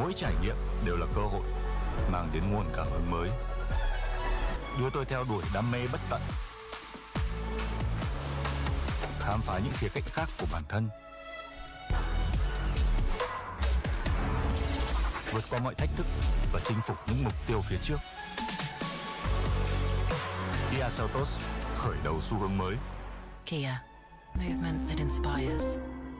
Mỗi trải nghiệm đều là cơ hội mang đến nguồn cảm hứng mới, đưa tôi theo đuổi đam mê bất tận, khám phá những khía cạnh khác của bản thân, vượt qua mọi thách thức và chinh phục những mục tiêu phía trước. Kia Seltos, khởi đầu xu hướng mới. Kia, movement that inspires.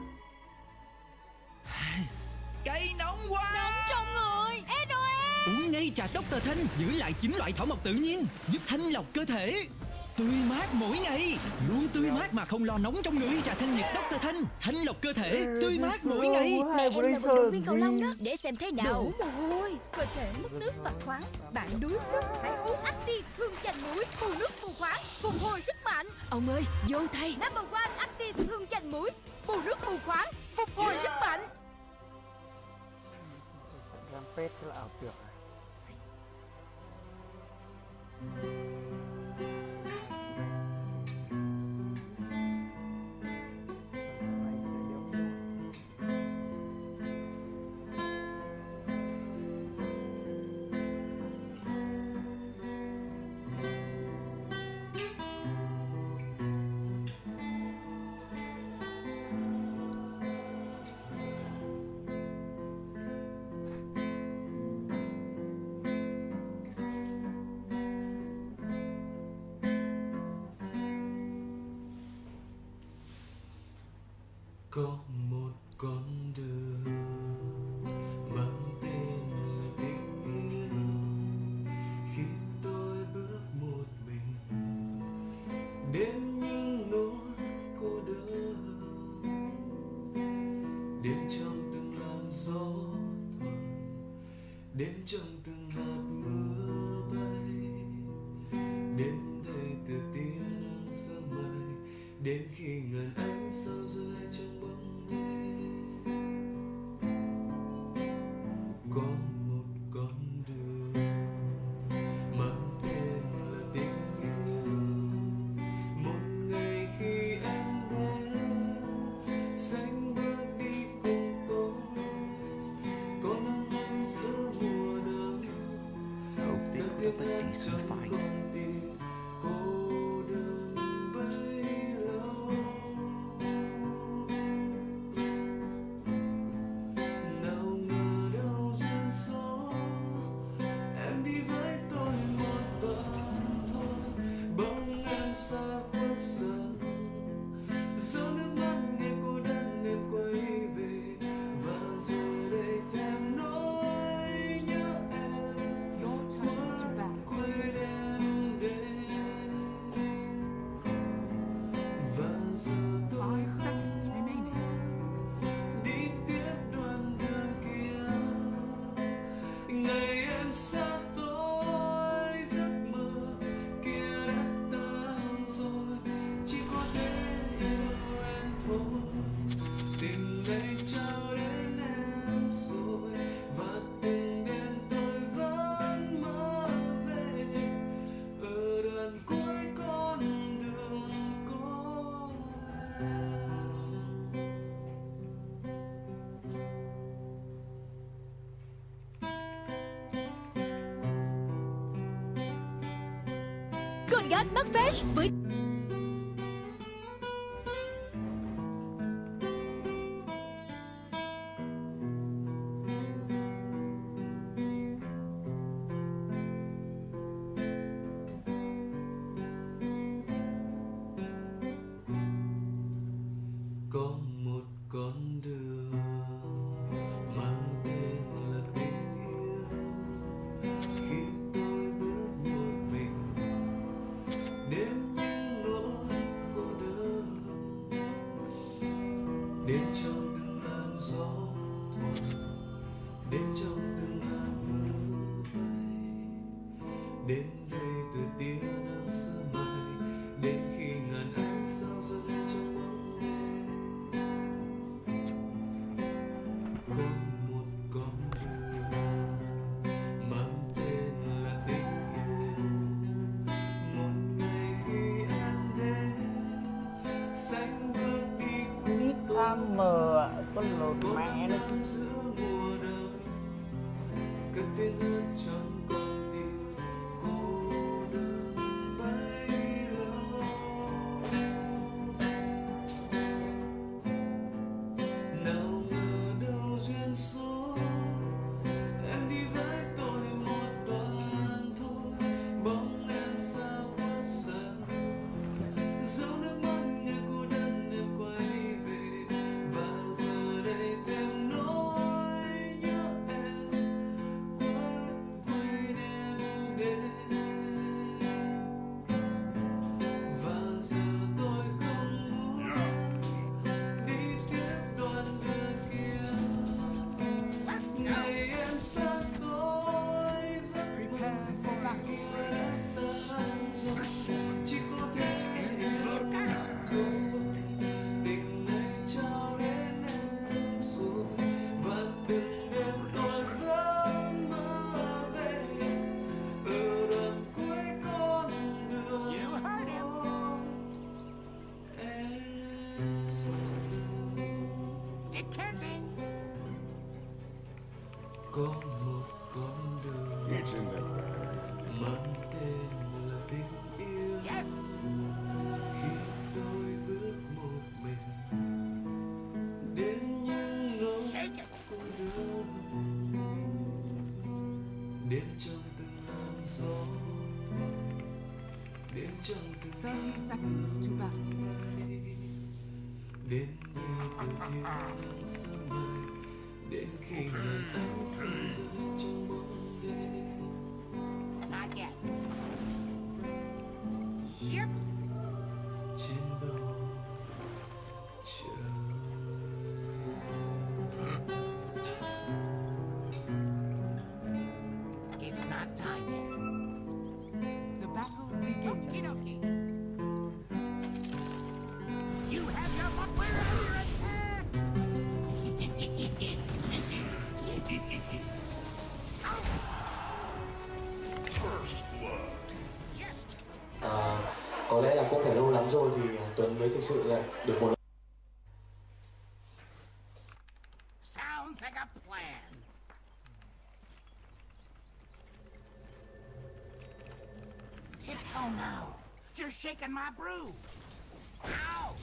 Cây nóng quá! Nóng trong người! SOS! Uống ngay trà Dr. Thanh, giữ lại 9 loại thảo mộc tự nhiên, giúp thanh lọc cơ thể. Tươi mát mỗi ngày, luôn tươi mát mà không lo nóng trong người. Trà thanh nhiệt Dr. thanh lọc cơ thể, tươi mát mỗi ngày. Mẹ em là vận động viên cầu lông đó, để xem thế nào. Đổ mồ hôi, cơ thể mất nước và khoáng, bạn đuối sức. Hãy uống Active hương chanh muối, bù nước bù khoáng, phục hồi sức mạnh. Ông ơi, vô thay. Number one Active hương chanh muối, bù nước bù khoáng, phục hồi sức mạnh. Rampage là ảo tưởng này. Có một con đường mang tên là tình yêu, khi tôi bước một mình đến những nỗi cô đơn, đến trong từng làn gió thoảng, đến trong từng hạt mưa bay, đến đây từ tia nắng sớm mai, đến khi ngàn ánh sao rơi trong bóng đêm. Có một con đường mang tên là tình yêu, một ngày khi em đến xanh bước đi cùng tôi, có nắng ấm giữa mùa đông, đang tiếng em trong con tim cô đơn bấy lâu. Nào ngờ đâu duyên số em đi với tôi một đoạn thôi, bỗng em xa khuất dần, giấu nước mắt nghe cô đơn em quay về, và giờ đây thêm nỗi nhớ em quên quên em đến, và giờ tôi không đi tiếp đoạn đường kia. Ngày em xa tôi, giấc mơ kia đã tan rồi, chỉ có thể yêu em thôi. Tình này trao đến em rồi, và từng đêm tôi vẫn mơ về ở đoạn cuối con đường có em. Colgate Max Fresh với Có một con đường mang tên là tình yêu, khi tôi bước một mình đến những nỗi cô đơn, đến trong từng làn gió thoảng, đến trong từng hạt mưa bay, đến đây từ tia nắng sớm mai, đến khi ngàn ánh sao rơi trong bóng đêm. Có một con đường mang tên là tình yêu, một ngày khi em đến xanh bước đi cùng tôi, AM con lột có mẹ nắng nó. ấm giữa mùa đông, em đi với tôi một đoạn thôi, bóng em xa khuất dần, dấu nước mắt nghe cô đơn em quay về, và giờ đây thêm nỗi nhớ em quấn quýt em đến. Và giờ tôi không muốn đi tiếp đoạn đường kia, ngày em xa tôi giấc mơ kia tan rồi, chỉ có thể thôi tình này trao đến em rồi, và từng đêm tôi vẫn mơ về ở đoạn cuối con đường có em. Có một con đường mang tên là tình yêu. Khi tôi bước một mình đến những ngõ cô đơn, đến trong từng làn gió thoảng, đến trong từng 30 seconds to battle. bay, đến như từng thiên nắng sớm mai, đến khi ngàn ánh sao rơi trong bóng đêm. Trên bầu trời. It's not time yet. The battle begins. You have your butt where under attack! Có lẽ là cũng phải lâu lắm rồi thì Tuấn mới thực sự là được một Sounds like a plan. Tiptoe now. You're shaking my brew. Ow!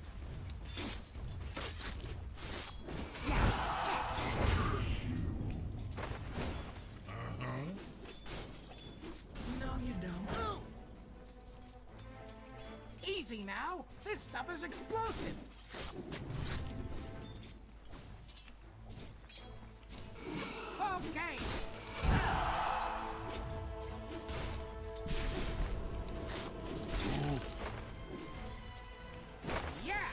No, you don't. Easy now. This stuff is explosive. Okay. Yeah.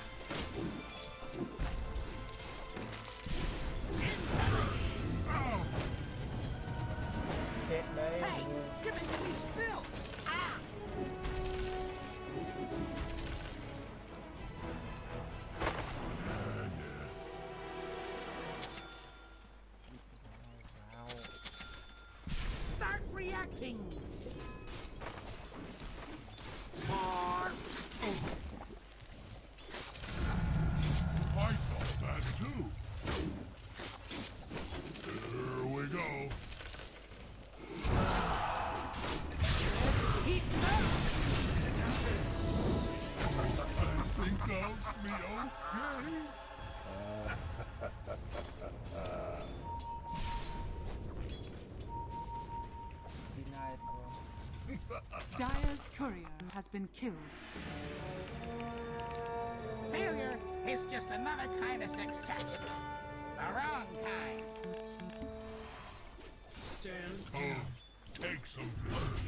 Chết đấy. Hey, you're making me spill. Ah. Start reacting. More. I thought that too. Here we go. Heat up. I think of me okay. Denied, bro. Dire's courier has been killed. Failure is just another kind of success. The wrong kind. Oh, take some first.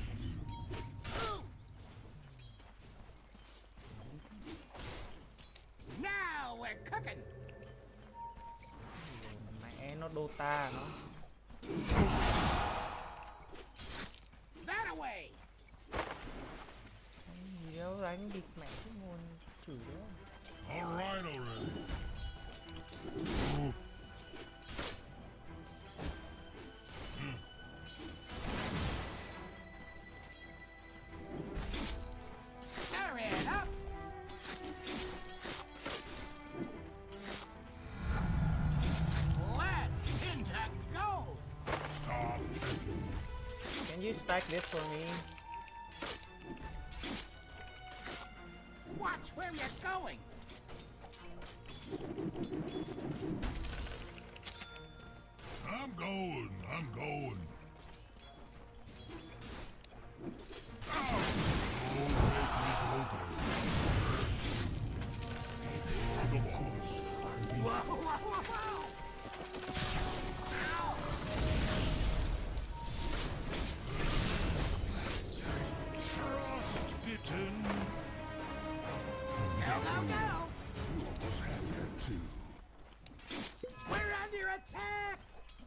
Now we're cooking. Mẹ nó Dota nó. That away. Gì đâu đánh địch mẹ cái nguồn chửi đó. All right already. Stir it up. Lead into gold. Stop. Can you stack this for me? Watch where you're going. going. I'm going. Ow! Oh, make this over. Before the boss. Whoa, whoa, whoa, whoa! Ow! Frostbitten. Go, go, go! Almost had that too. We're under attack!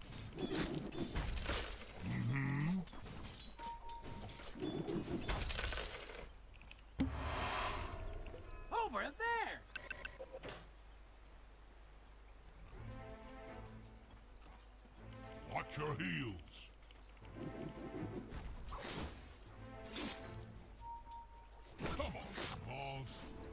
Mm-hmm. Over there! Watch your heels. Come on, boss.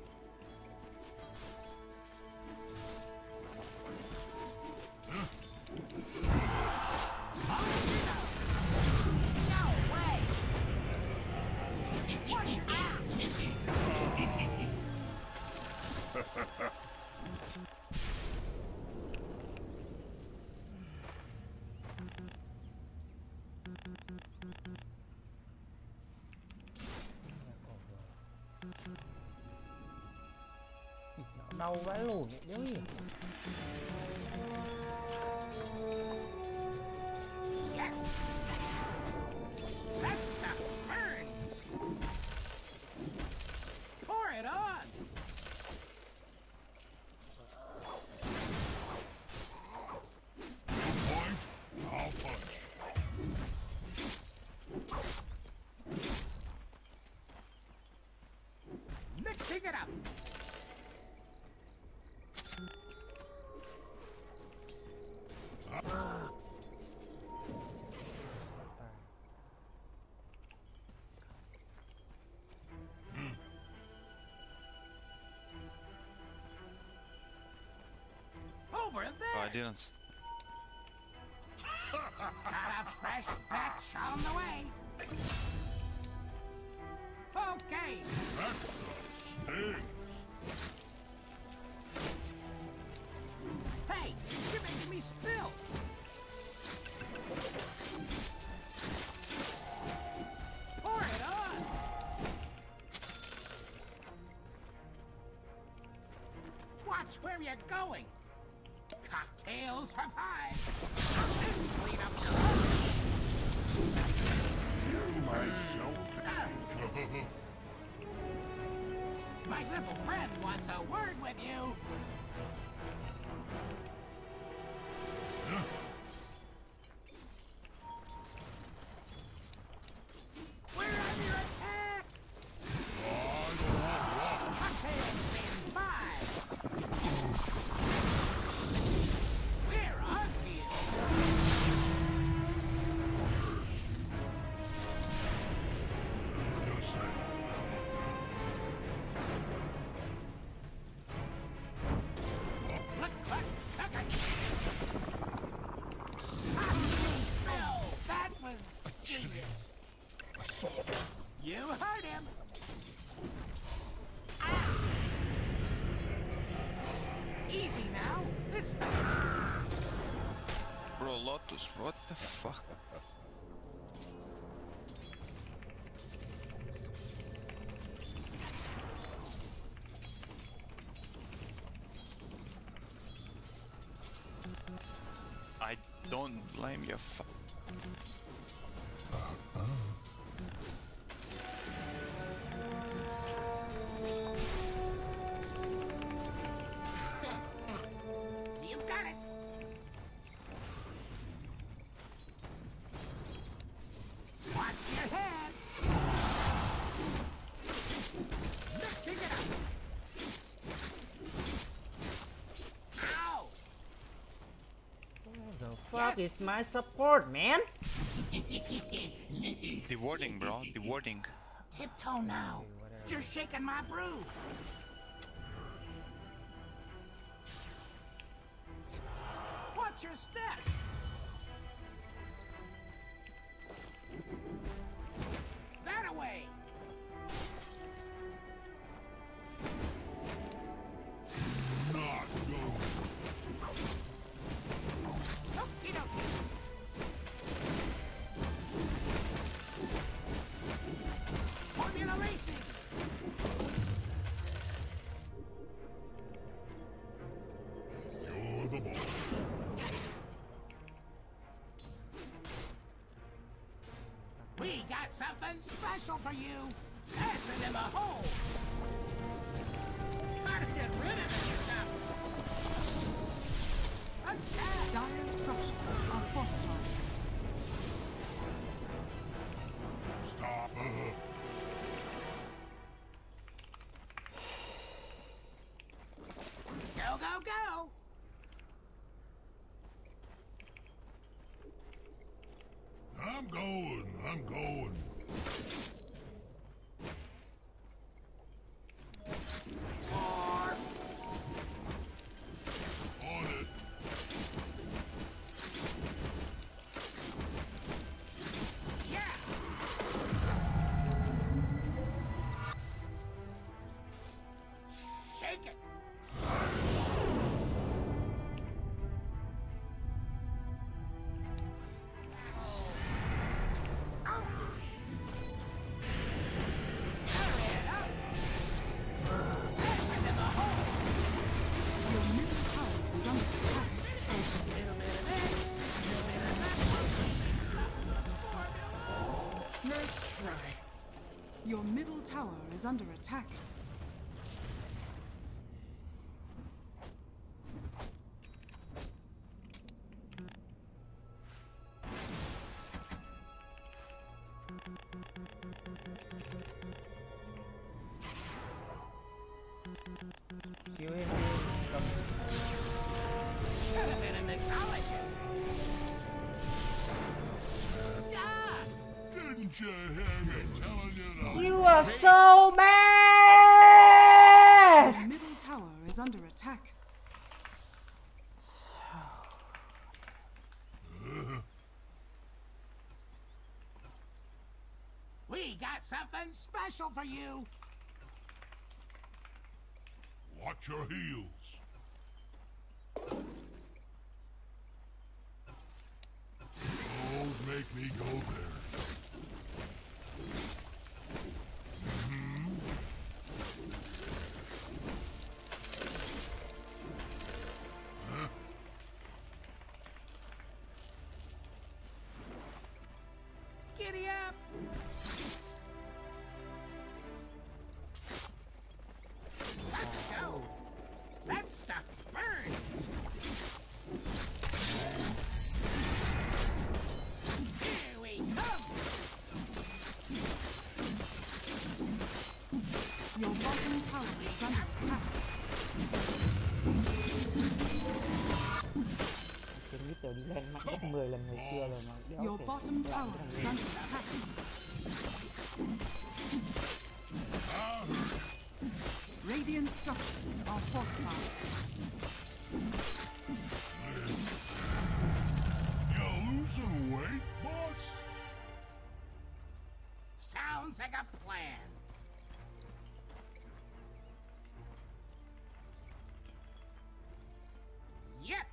No way! Watch your back! Đau vãi lồn vậy đéo hiểu. Yes! That stuff burns! Pour it on! Point, I'll punch. Mixing it up! Over there! Oh, I didn't. Got a fresh batch on the way! Okay! That stuff stings. Hey! You're making me spill! Pour it on! Watch where you're going! Cocktails for five! Then clean up your Myself. My little friend wants a word with you! We're under attack! Cocktails in five! We're on Look, that was genius! You heard him! Ah. Easy now! This... Bro, Lotus, what the fuck? I don't blame you. You got it! Watch your head! Mixing it up! Ow! The fuck is my support, man? The wording, bro, the wording. Tiptoe now! You're shaking my brew! Watch your step! That away! Not going. Okie dokie! We got something special for you. Pass it in the hole. Gotta get rid of this stuff. Attack. Dire structures are fortified. Stop. Go, go, go. I'm going. I'm going. More. On it. Yeah. Shake it. Your middle tower is under attack. Nice try. Your middle tower is under attack. Siêu hết. Should have been a mixologist. Ah! Didn't you hear me telling you to... You are so bad! Your middle tower is under attack. We got something special for you. Watch your heels. Don't make me go there. Huh? Giddy up. Let's go. That stuff burns. Here we come. Your bottom tower is under attack. Cái Mr. đi lên mạnh gấp 10 lần người xưa rồi mà đéo Your thể bottom làm tower cái is thằng under attack. Radiant structures are fortified. You losing weight, boss? Sounds like a plan. Yep.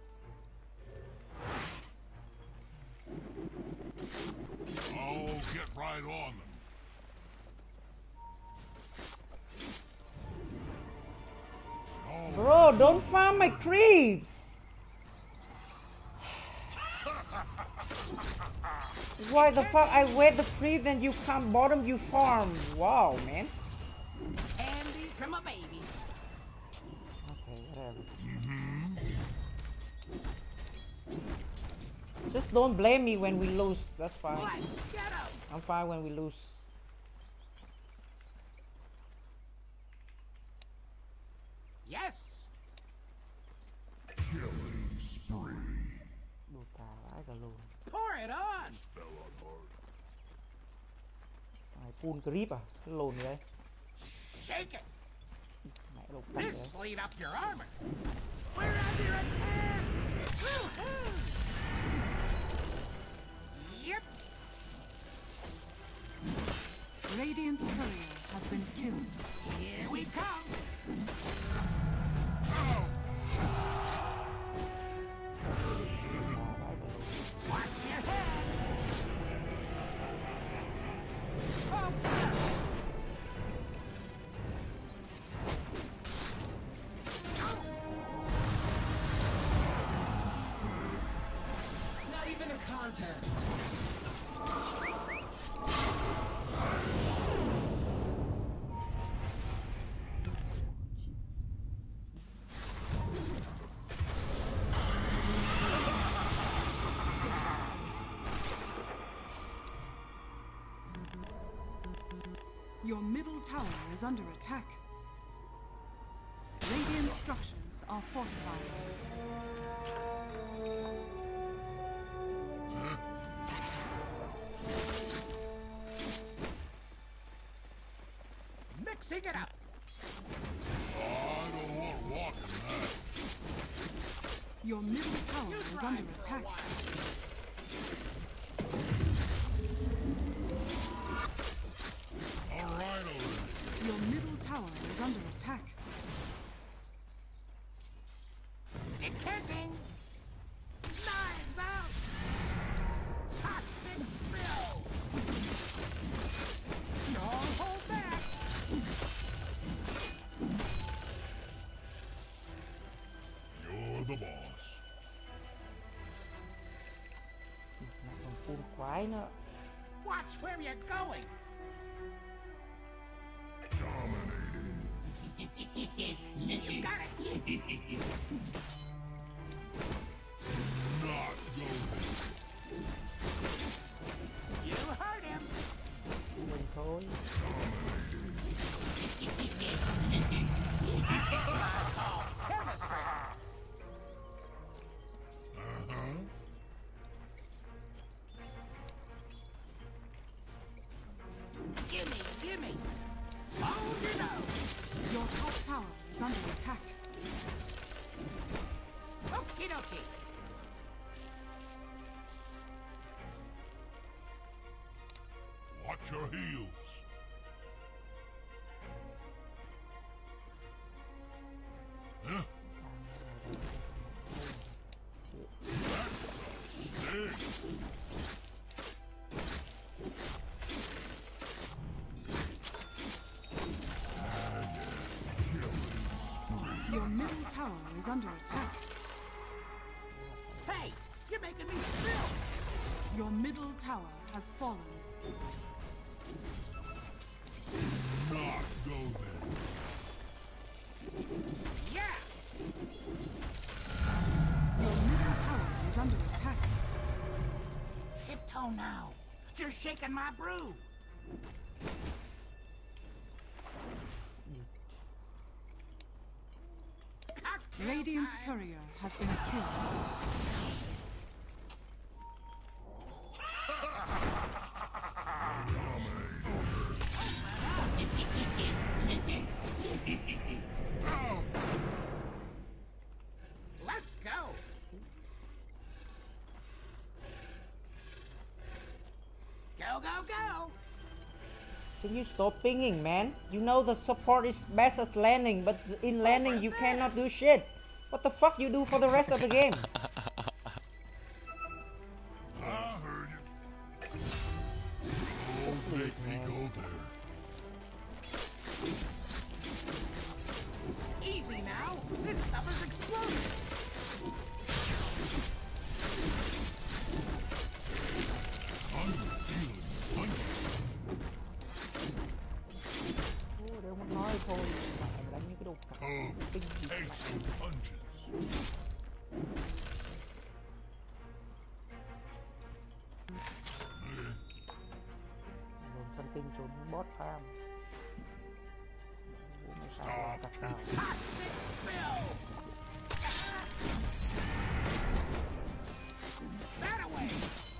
I'll get right on them. Bro, don't farm my creeps! Why the fuck I wait the creep and you come bottom you farm? Wow, man. Candy from a baby. Okay, whatever. Just don't blame me when we lose. That's fine. Let's get 'em. I'm fine when we lose. Yes. Killing spree. Đù tà vãi cả luôn. Pour it on. Fell on hard. Ai full creep à? Cái lồn gì đây? Shake it. Mẹ đục tắt This đấy. slid up your armor. We're under attack. Woo-hoo. Yep. Radiant's courier has been killed. Here we come. Watch your head. Oh. Not even a contest. Your middle tower is under attack. Radiant structures are fortified. Mixing it up. I don't want walking that. Your middle tower is under attack. All right already. Your middle tower is under attack. Decanting. Knives out. Toxic spill. Don't hold back. You're the boss. Lại còn phun quái nữa. Watch where you're going. You got it. Not going. You heard him. Quên thôi. Chemistry. Gimme. Oh, you know. Your top tower is under attack. Okie dokie. Watch your heels. Huh? That's a stick. Your middle tower is under attack. Hey, you're making me spill. Your middle tower has fallen. Not go there. Yeah. Your middle tower is under attack. Tiptoe now. You're shaking my brew. Radiant's courier has been killed. Let's go. Go, go, go. Can you stop pinging, man? You know the support is best at landing, but in landing you cannot do shit. What the fuck you do for the rest of the game? I heard you. Don't make me go there. Easy now. This stuff is exploding. I'm feeling punchy. Để muốn nói thôi, mà em đánh những cái đồ Come, take some punches. Dùng something trốn bot farm. Stop. Toxic spill. That away.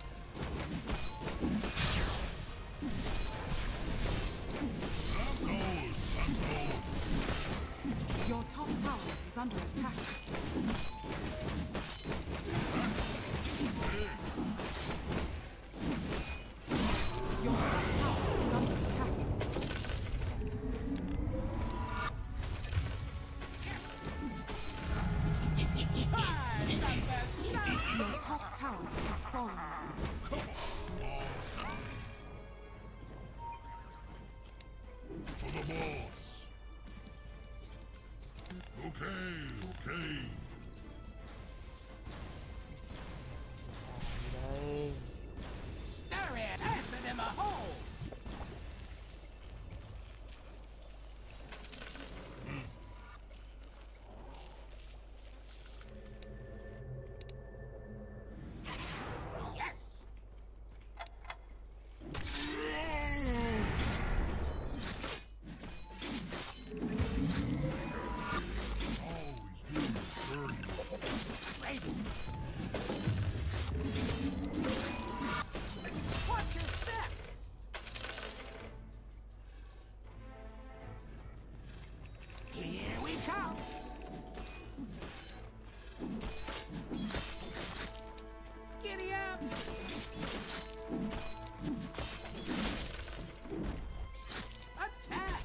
I'm going. Your top tower is under attack. Your top tower is under attack. Your top tower has fallen. For the boss. Okay. Đây. Stir it. Acid in the hole. Attack!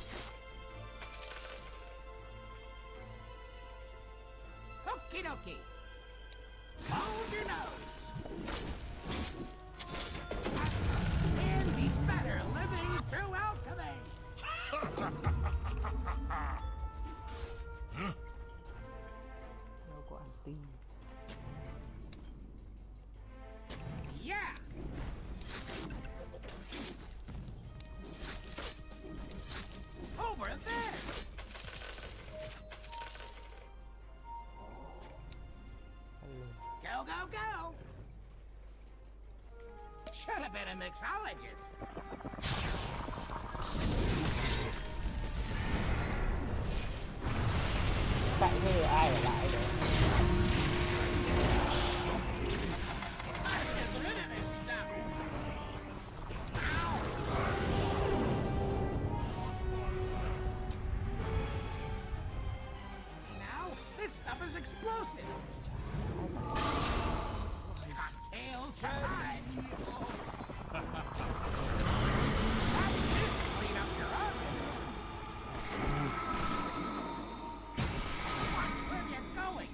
Okie dokie. Hold your nose. And be better living through alchemy. Đâu có anti. Yeah. Over there. Go, go, go. Should have been a mixologist. Tại bây giờ ai ở lại đấy? Now, this stuff is explosive. Cocktails for time. Clean up your own. Watch where you're going.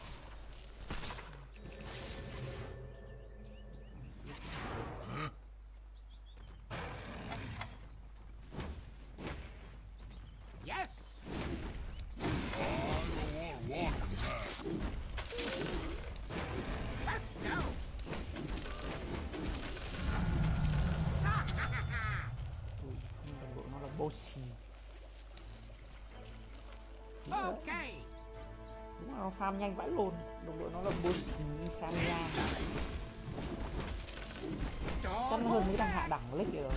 Yes. Let's go. Ui, đồng đội nó là bossy. Okay. Đúng là nó farm nhanh vãi lồn. Đồng đội nó là bossy Samia. Chắc nó hơn mấy thằng hạ đẳng lick rồi.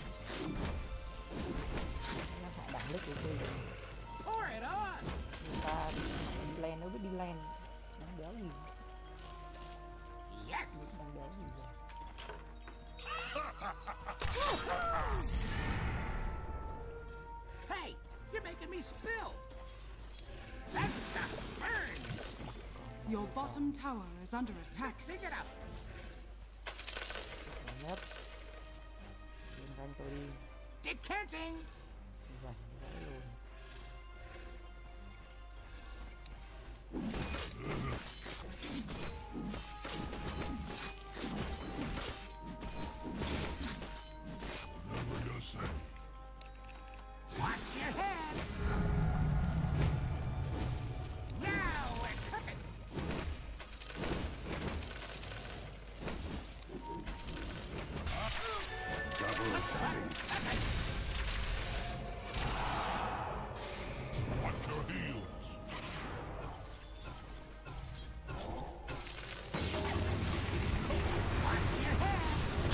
Nó hạ đẳng lick rồi chơi. Pour it on. Người ta đi land, nó biết đi land. Đáng đéo gì. Yes. Đáng đéo gì rồi. Hey, you're making me spill. That stuff burns. Your bottom tower is under attack. Mixing it up. Nhất. Lên rank tôi đi. Decanting. Rảnh vãi lồn. Never you say. Watch your head. Now we're cooking. Watch your heels. Watch your head.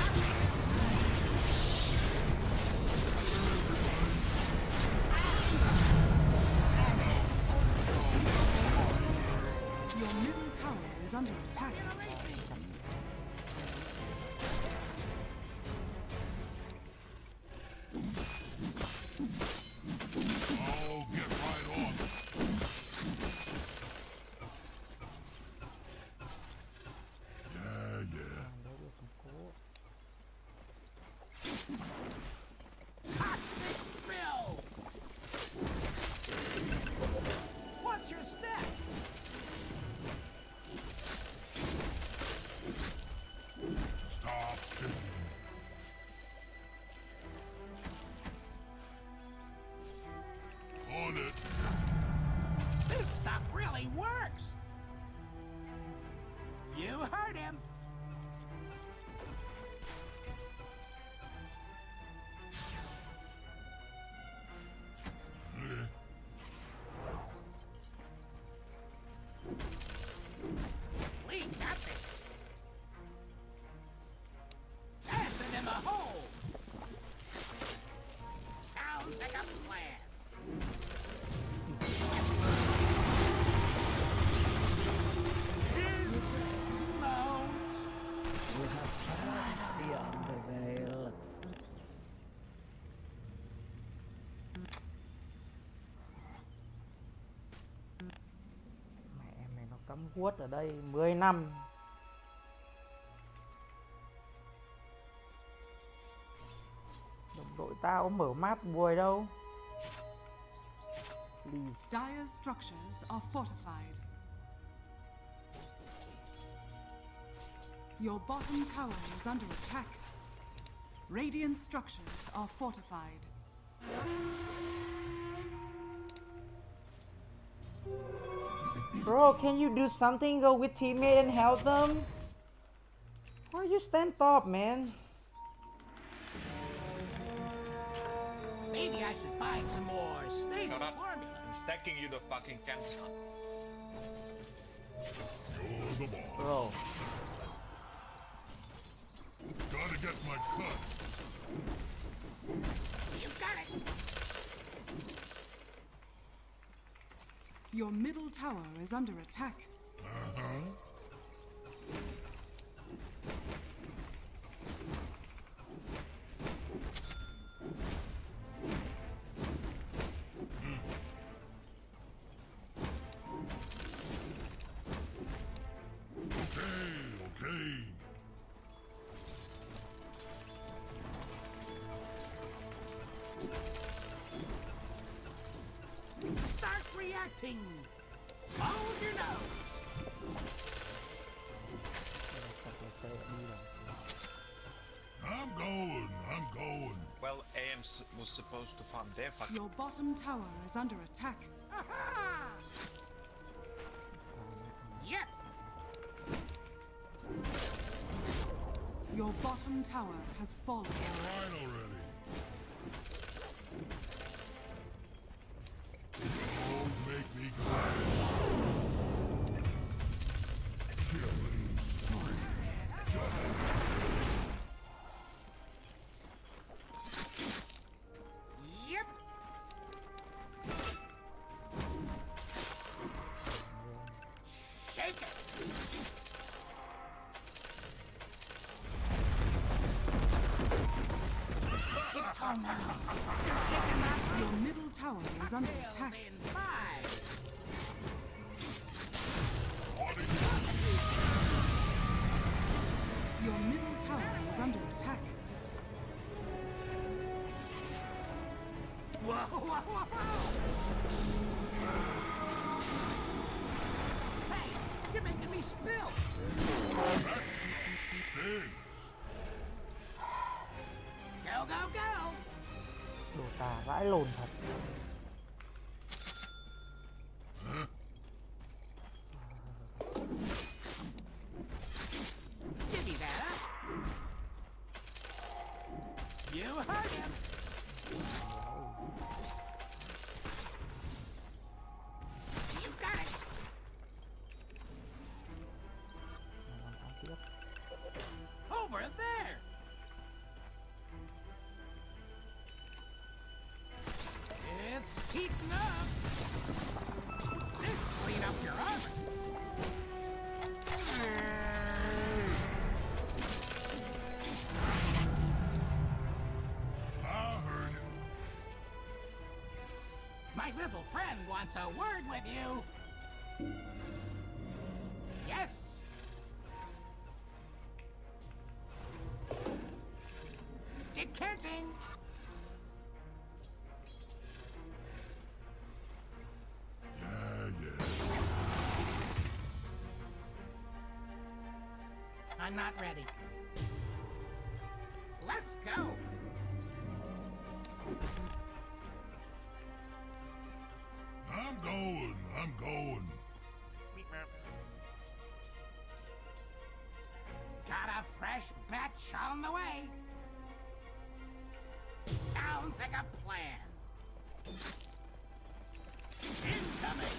Your middle tower is under attack. Oh, get right on it. Yeah, yeah. Toxic spill. Watch your step. Stop it. On it. This stuff really works. You heard him. We got this. Pass it in the hole. Sounds like a plan. Slow. You have passed beyond the veil. Mẹ mày nó cắm guốc ở đây 10 năm. Tao mở map buổi đâu. Please. Dire's structures are fortified. Your bottom tower is under attack. Radiant structures are fortified. Bro, can you do something? Go with teammate and help them? Why you stand top, man? Maybe I should find some more stable Shut up. farming. I'm stacking you the fucking camps. You're the boss. Bro. Gotta get my cut. You got it. Your middle tower is under attack. Okay. Start reacting. Hold your nose. I'm going. Well, AM was supposed to farm their fucking. Your bottom tower is under attack. Aha! Yep. Your bottom tower has fallen. Alright already. Don't make me cry. Yep. Shake it. Tiptoe now. Just shake him up. Your middle tower is under attack. In 5. Your middle tower is under attack. Whoa, whoa, whoa, whoa. Hey, you're making me spill. That shit stings. Go, go, go. Đồ tà vãi lồn thật. Give me that. You heard him. You got it. Over there. It's heating up. This clean up your armor. I heard you. My little friend wants a word with you. Yes. Decanting. Yeah. I'm not ready. Let's go. I'm going. Got a fresh batch on the way. Sounds like a plan. Incoming.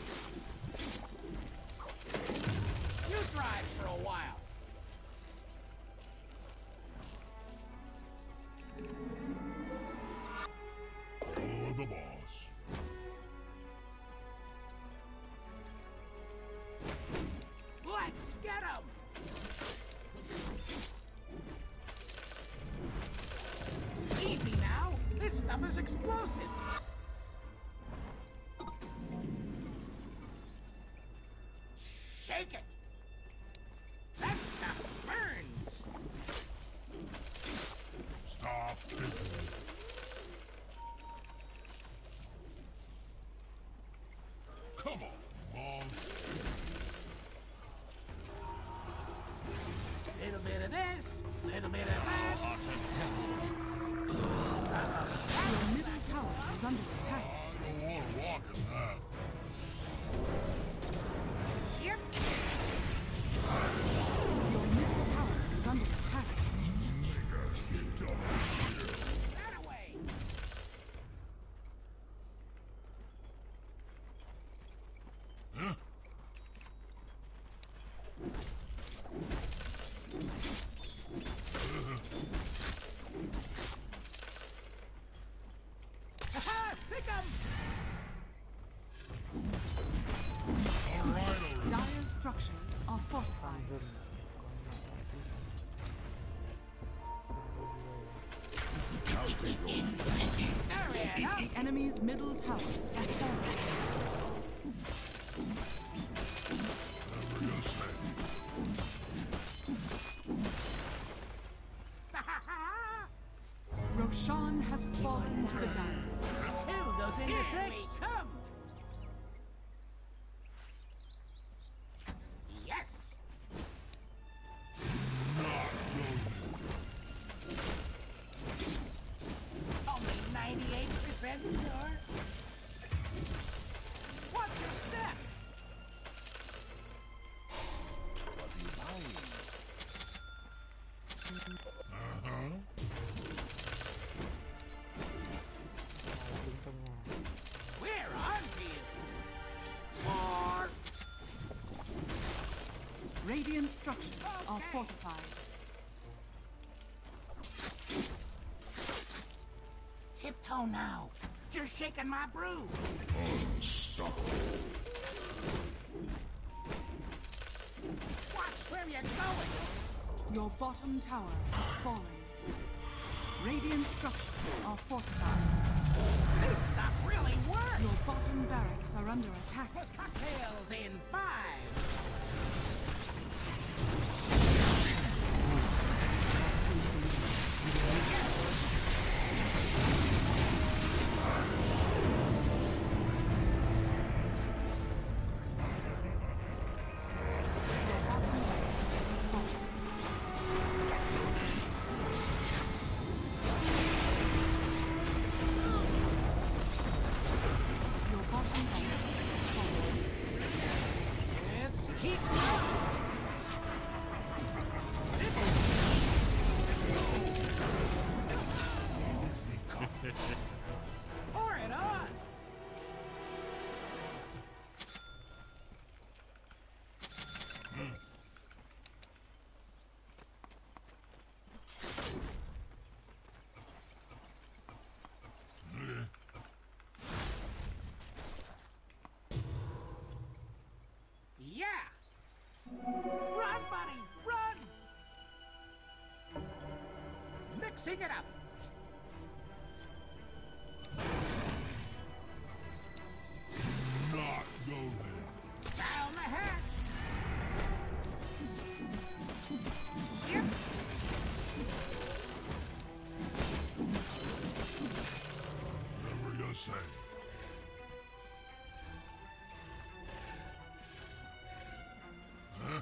You drive for a while. You're the boss. Let's get him. Easy now. This stuff is explosive. Shake it. That stuff burns. Stop it. The enemy's middle tower has fallen. Roshan has fallen to the diamond. 2 goes into 6. Come. Yes. Only 98% sure. Watch your step. What are you buying? We're on to you. More. Radiant structures are fortified. Tiptoe now. You're shaking my brew. Unstoppable. Watch where you're going. Your bottom tower has fallen. Radiant structures are fortified. This stuff really works. Your bottom barracks are under attack. Cocktails in 5. Pour it on. Yeah. Run, buddy, run. Mixing it up. Not go there. Down the hatch. Yep. Whatever you say. Huh?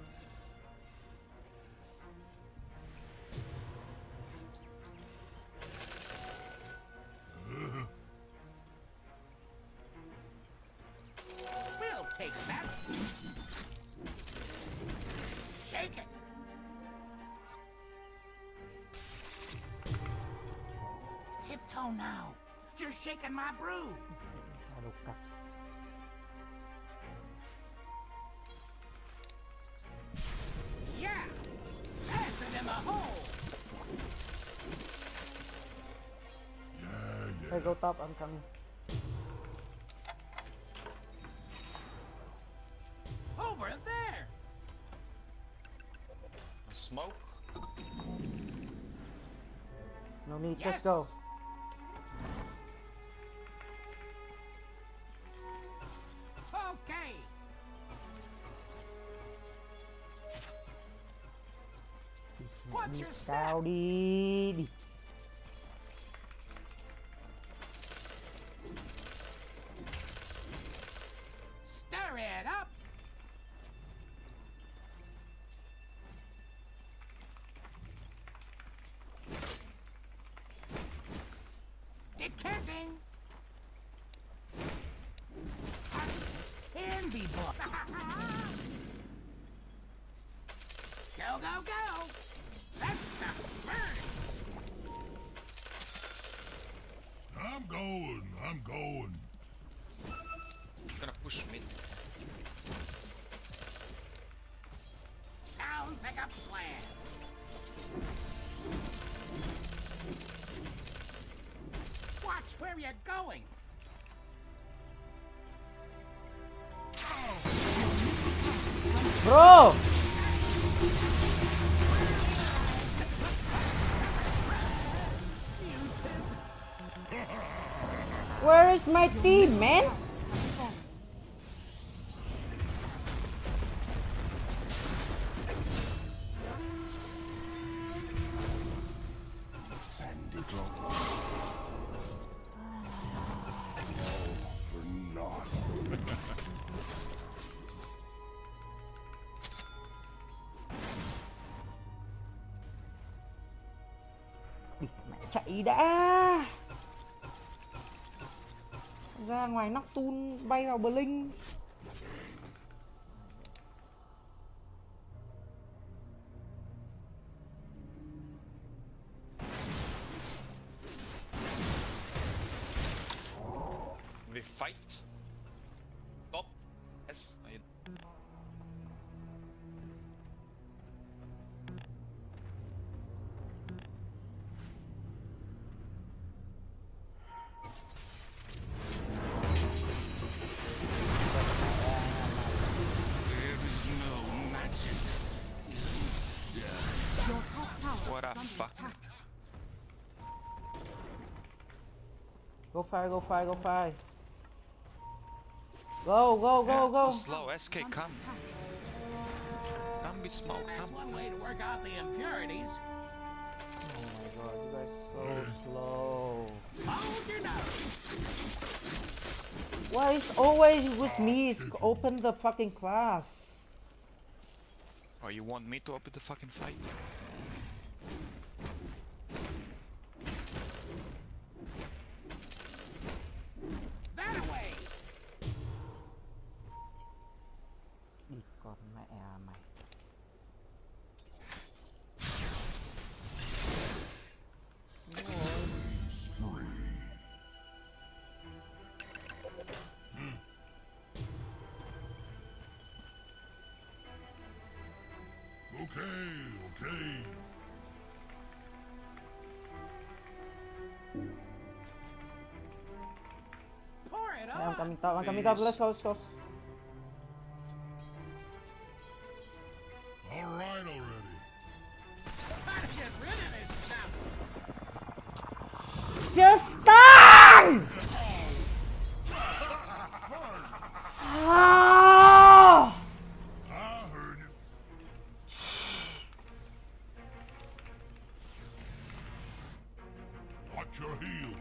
We'll take that. Shake it. Tiptoe now. You're shaking my brew. Yeah. Pass it in the hole. Hey, go top, I'm coming. Over there. A smoke? No need, Yes. let's go. Okay. Watch your step. Cao đi. Stir it up. Decanting. Can be bought. Go, go, go. That stuff burns. I'm going. I'm going. I'm gonna push mid. Sounds like a plan. Watch where you're going. Bro! Where is my team, man? Sandy Claus. For naught. Mẹ chạy đã. Ra ngoài Nocturne bay vào Blink. We fight. Top. Yes. There is no magic. Your top tower What is a under fuck. attack. Go fire, go fire, go fire. Go, go, go, go. Slow, SK, come. Come be smoke, That's come. one way to work out the impurities. Oh my god, you guys so slow. Hold your nose. Why is always with me? Open the fucking class. Oh, you want me to open the fucking fight? That away. Đi con mẹ mày. Okay. Pour it I'm on. coming top, I'm coming top. Let's go, let's go. All right already. Gotta get rid of this stuff. Just stand! Ah! I heard you. Watch your heels.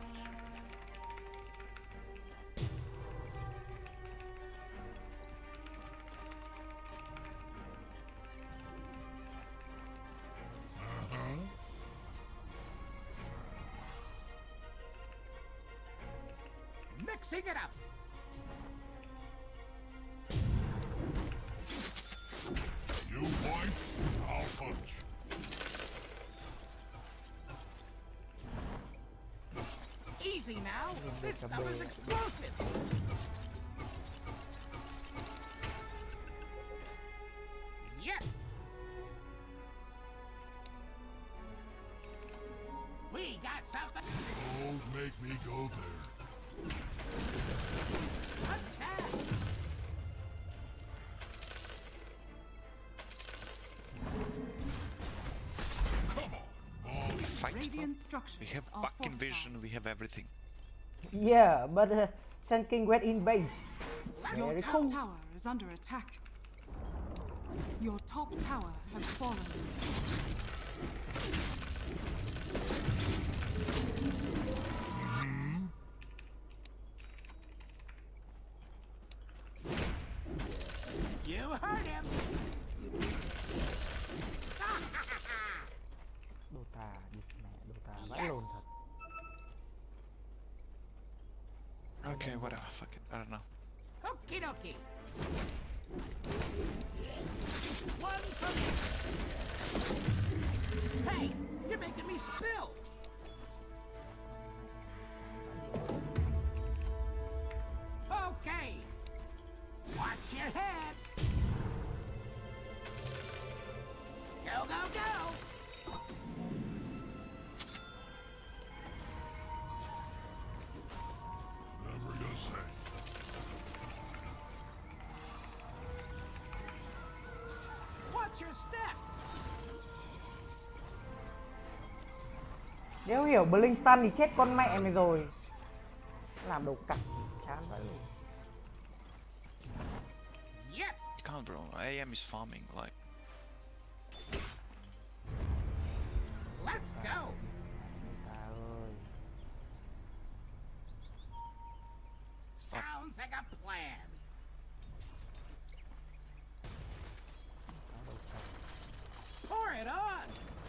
Mixing it up. You point, I'll punch. Easy now. This stuff is explosive. Yep. We got something. Don't make me go there. Attack. Fight. Radiant structures We have are fucking fortified. vision, we have everything. Yeah, but Sand King went in base. Your Very top cool. tower is under attack. Your top tower has fallen. You heard him. Dota, đi mẹ, Dota vãi lồn thật. Okay, whatever, fuck it, I don't know. Okie dokie. One for me. Hey, you're making me spill. Okay. Watch your head. Go, go, go. Whatever you say. Watch your step. Nếu hiểu Blink stun thì chết con mẹ mày rồi. Làm đồ cặc chán vậy. Yep. You can't, bro. AM is farming, like. Let's go. Trời ơi. Sounds like a plan. Pour it on.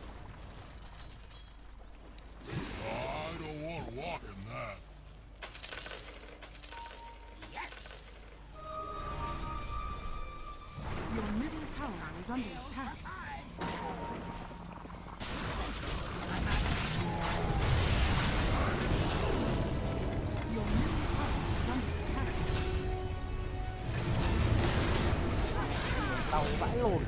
I don't want to walk in that. Yes. Your middle tower is under attack. Your middle tower is under attack. Đầu vãi lùn.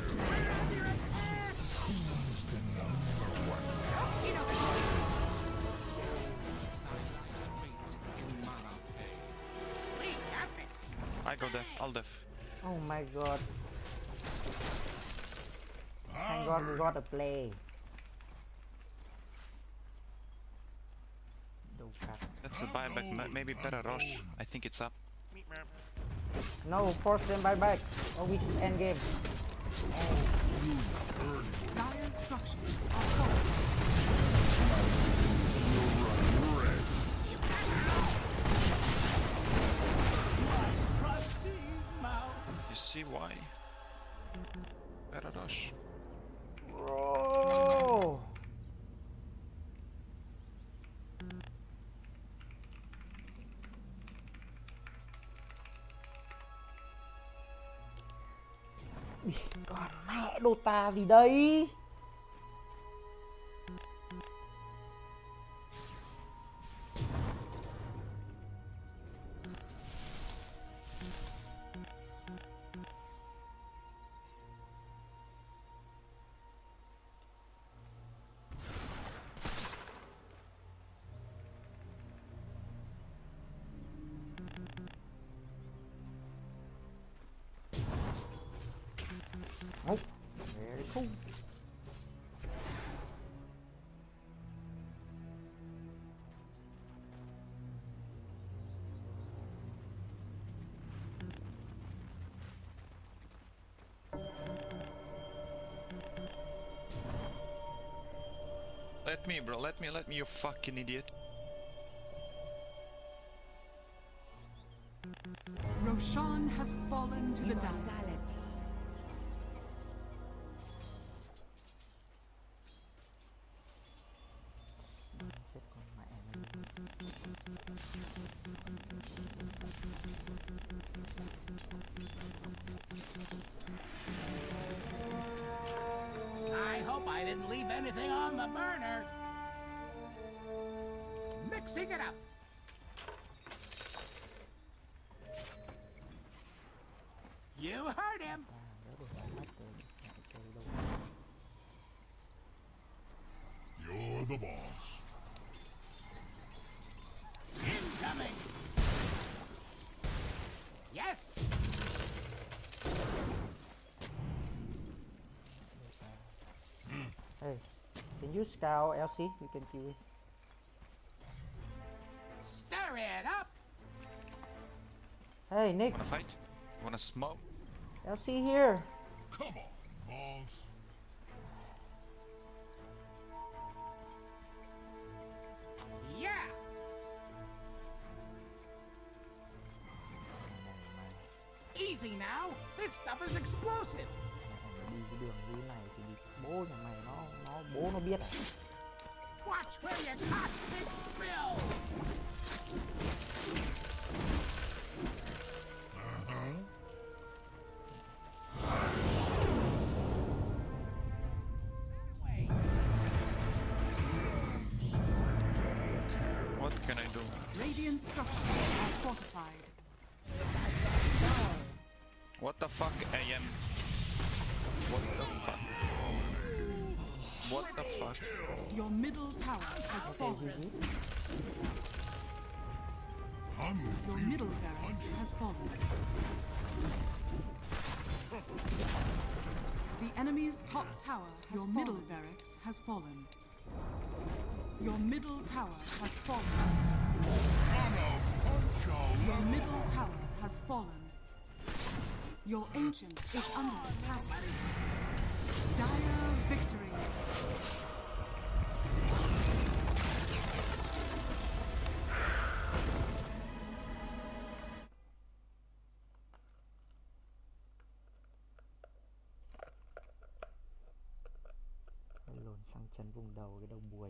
I go def, I'll def. Oh my god. Thank god we got a play. That's a buyback, maybe better rush. I think it's up. No, force them buyback. Or we just end game. Dire structures are fortified. You see why? Better rush. Bro. Còn mẹ Dota gì đây? Oh, very cool. Let me, bro, let me, you fucking idiot. Roshan has fallen to the damned. I hope I didn't leave anything on the burner. Mixing it up. You heard him. You're the boss. Incoming. Yes. Hey, can you scout LC? We can kill it. Stir it up. Hey, Nick. Wanna fight? Wanna smoke? LC here. Come on, boss. Yeah. Easy now. This stuff is explosive. Đi cái đường như này thì bố nhà mày bố nó biết à? Watch where your toxic spill. What can I do? Radiant structures are fortified. What the fuck, AM? What the fuck? What the fuck? Your middle tower has fallen. Your middle barracks has fallen. The enemy's top tower has fallen. Your middle barracks has fallen. Your middle tower has fallen. Your middle tower has fallen. Your ancient is under attack. Dire victory. Lồn sang chân vùng đầu cái đầu buồi.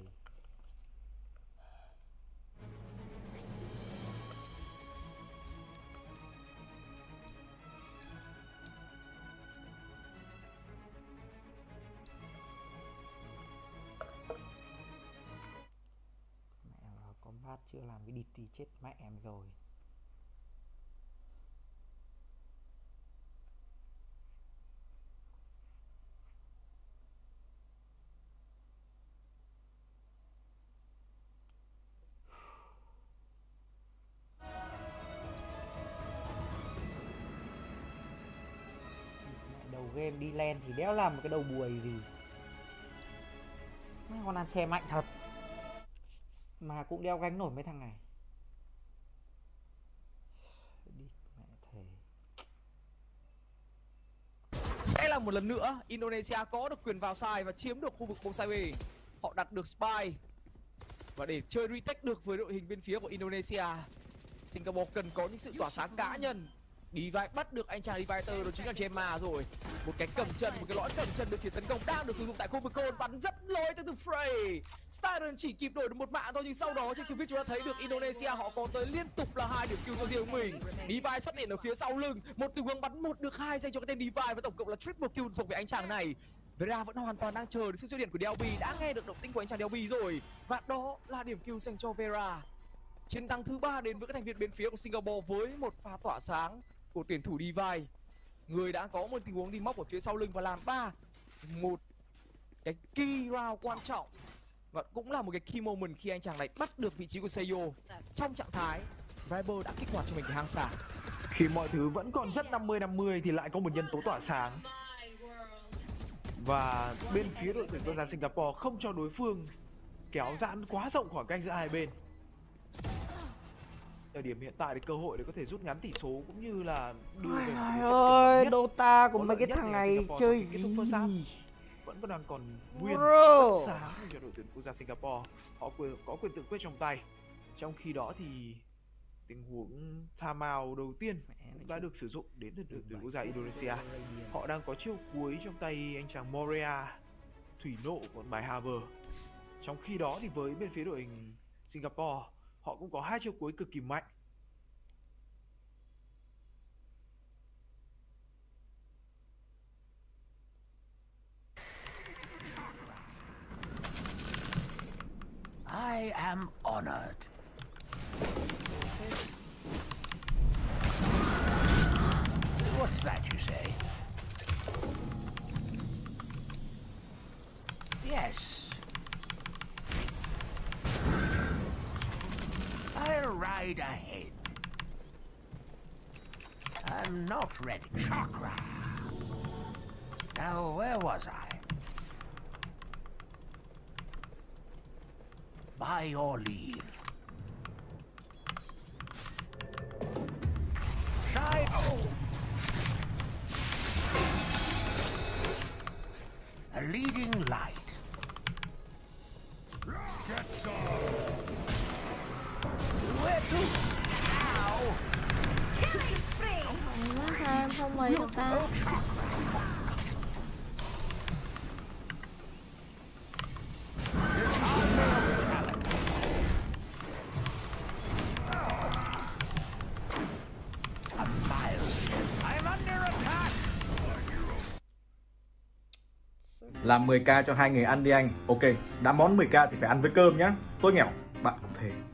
Mẹ vào combat chưa làm cái đít thì chết mẹ em rồi. Đầu game đi len thì đéo làm một cái đầu buồi gì. Mấy con ăn che mạnh thật. Mà cũng đeo gánh nổi mấy thằng này. Đi mẹ thề. Sẽ là một lần nữa Indonesia có được quyền vào side và chiếm được khu vực bóng side B. Họ đặt được spy. Và để chơi retake được với đội hình bên phía của Indonesia, Singapore cần có những sự tỏa sáng cá nhân. Divide bắt được anh chàng Divider, đó chính là Gemma rồi. Một cái cầm chân, một cái lõi cầm chân được phía tấn công đang được sử dụng tại khu vực côn, bắn rất lối tới từ Frey. Stardust chỉ kịp đổi được một mạng thôi, nhưng sau đó trên QV chúng ta thấy được Indonesia họ có tới liên tục là 2 điểm kill cho riêng mình. Divide xuất hiện ở phía sau lưng, một tình huống bắn 1 được 2 dành cho cái tên Divide và tổng cộng là triple kill thuộc về anh chàng này. Vera vẫn hoàn toàn đang chờ được sự xuất hiện của Delby, đã nghe được động tĩnh của anh chàng Delby rồi. Và đó là điểm kill dành cho Vera. Chiến thắng thứ 3 đến với các thành viên bên phía của Singapore với một pha tỏa sáng của tuyển thủ Divide. Người đã có một tình huống đi móc ở phía sau lưng và làm một cái key round quan trọng. Và cũng là một cái key moment khi anh chàng này bắt được vị trí của Seiyo trong trạng thái Viper đã kích hoạt cho mình cái hang xả. Khi mọi thứ vẫn còn rất 50-50 thì lại có một nhân tố tỏa sáng. Và bên phía đội tuyển quốc gia Singapore không cho đối phương kéo giãn quá rộng khoảng cách giữa hai bên. Thời điểm hiện tại thì cơ hội để có thể rút ngắn tỷ số cũng như là đưa về ơi, Dota của mấy cái thằng này chơi gì vẫn còn nguyên rất sáng cho đội tuyển quốc gia Singapore. Họ có quyền tự quyết trong tay. Trong khi đó thì tình huống timeout đầu tiên đã được sử dụng đến từ đội tuyển quốc gia Indonesia. Họ đang có chiêu cuối trong tay anh chàng Morea, thủy nộ còn bài Haver. Trong khi đó thì với bên phía đội hình Singapore, họ cũng có 2 chiêu cuối cực kỳ mạnh. I am honored. What's that you say? Yes. I'll ride ahead. I'm not ready. Chakra. Now, where was I? By your leave. Shine. Oh. A leading light. Get some. Where to? Ow. Killing spree. Sao em không mời được ta? Làm 10k cho hai người ăn đi anh. Ok, đã món 10k thì phải ăn với cơm nhá. Tôi nghèo, bạn cũng thế.